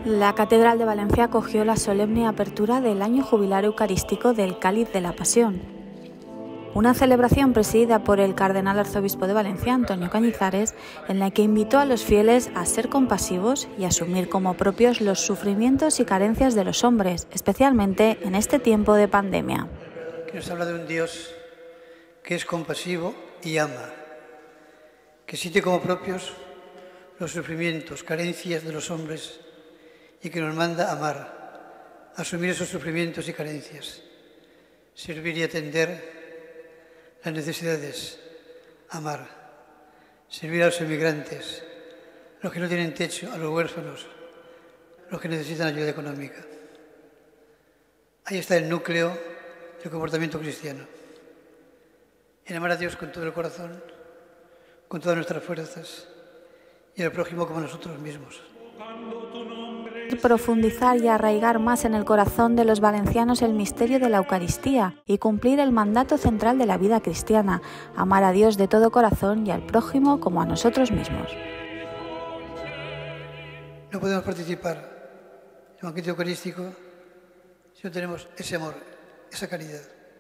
La Catedral de Valencia acogió la solemne apertura del año jubilar eucarístico del Cáliz de la Pasión. Una celebración presidida por el cardenal arzobispo de Valencia, Antonio Cañizares, en la que invitó a los fieles a ser compasivos y asumir como propios los sufrimientos y carencias de los hombres, especialmente en este tiempo de pandemia. Que nos habla de un Dios que es compasivo y ama, que siente como propios los sufrimientos, carencias de los hombres y que nos manda amar, asumir esos sufrimientos y carencias, servir y atender las necesidades, amar, servir a los emigrantes, los que no tienen techo, a los huérfanos, los que necesitan ayuda económica. Ahí está el núcleo del comportamiento cristiano. En amar a Dios con todo el corazón, con todas nuestras fuerzas y al prójimo como nosotros mismos. Profundizar y arraigar más en el corazón de los valencianos el misterio de la Eucaristía y cumplir el mandato central de la vida cristiana, amar a Dios de todo corazón y al prójimo como a nosotros mismos. No podemos participar en el banquete eucarístico si no tenemos ese amor, esa caridad.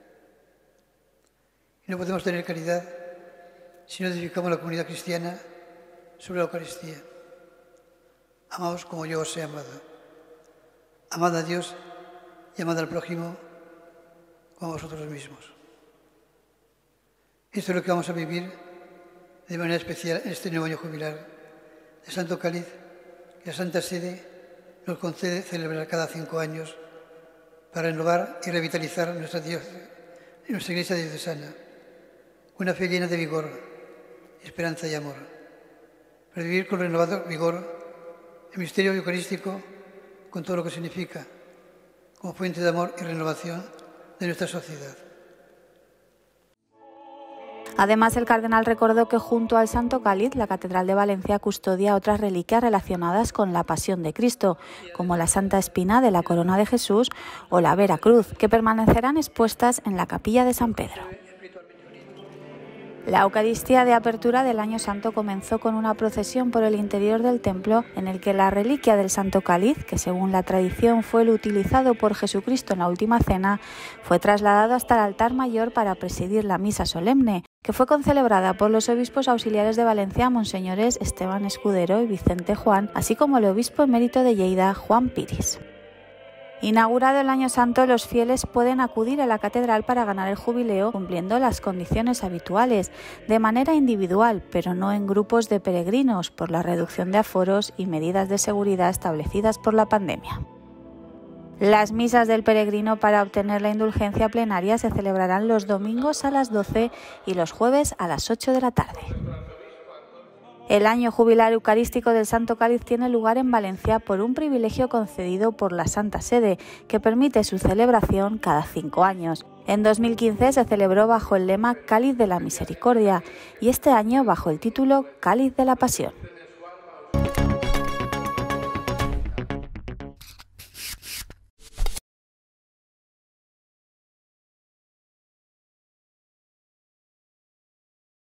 Y no podemos tener caridad si no edificamos la comunidad cristiana sobre la Eucaristía. Amaos como yo os he amado. Amad a Dios y amad al prójimo como a vosotros mismos. Esto es lo que vamos a vivir de manera especial en este nuevo año jubilar de Santo Cáliz, que la Santa Sede nos concede celebrar cada 5 años para renovar y revitalizar nuestra iglesia diocesana. Una fe llena de vigor, esperanza y amor. Para vivir con renovado vigor el misterio eucarístico con todo lo que significa como fuente de amor y renovación de nuestra sociedad. Además, el cardenal recordó que junto al Santo Cáliz, la Catedral de Valencia custodia otras reliquias relacionadas con la Pasión de Cristo, como la Santa Espina de la Corona de Jesús o la Vera Cruz, que permanecerán expuestas en la Capilla de San Pedro. La Eucaristía de apertura del Año Santo comenzó con una procesión por el interior del templo en el que la reliquia del Santo Cáliz, que según la tradición fue el utilizado por Jesucristo en la Última Cena, fue trasladado hasta el altar mayor para presidir la misa solemne, que fue concelebrada por los obispos auxiliares de Valencia, monseñores Esteban Escudero y Vicente Juan, así como el obispo emérito de Lleida, Juan Piris. Inaugurado el Año Santo, los fieles pueden acudir a la catedral para ganar el jubileo cumpliendo las condiciones habituales, de manera individual, pero no en grupos de peregrinos, por la reducción de aforos y medidas de seguridad establecidas por la pandemia. Las misas del peregrino para obtener la indulgencia plenaria se celebrarán los domingos a las 12 y los jueves a las 8 de la tarde. El año jubilar eucarístico del Santo Cáliz tiene lugar en Valencia por un privilegio concedido por la Santa Sede, que permite su celebración cada 5 años. En 2015 se celebró bajo el lema Cáliz de la Misericordia y este año bajo el título Cáliz de la Pasión.